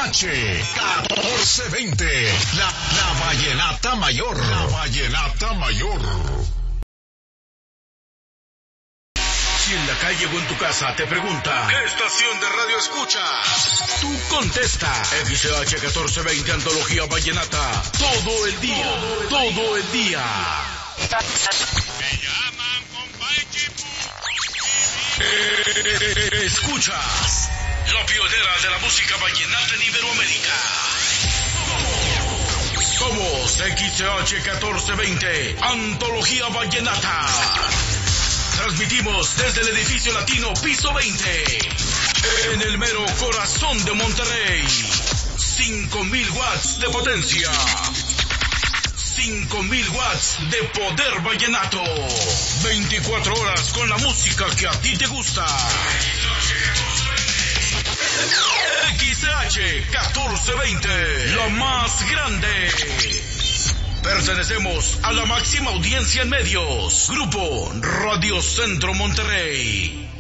1420, la vallenata mayor. La vallenata mayor. Si en la calle o en tu casa te preguntan ¿qué estación de radio escuchas? Tú contesta XH 1420 Antología Vallenata. Todo el día, todo el día. Me llaman escuchas la pionera de la música vallenata en Iberoamérica. Somos XH 1420 Antología Vallenata. Transmitimos desde el edificio latino piso 20, en el mero corazón de Monterrey. 5,000 watts de potencia. 5,000 watts de poder vallenato. 24 horas con la música que a ti te gusta. XH 1420, la más grande. Pertenecemos a la máxima audiencia en medios. Grupo Radio Centro Monterrey.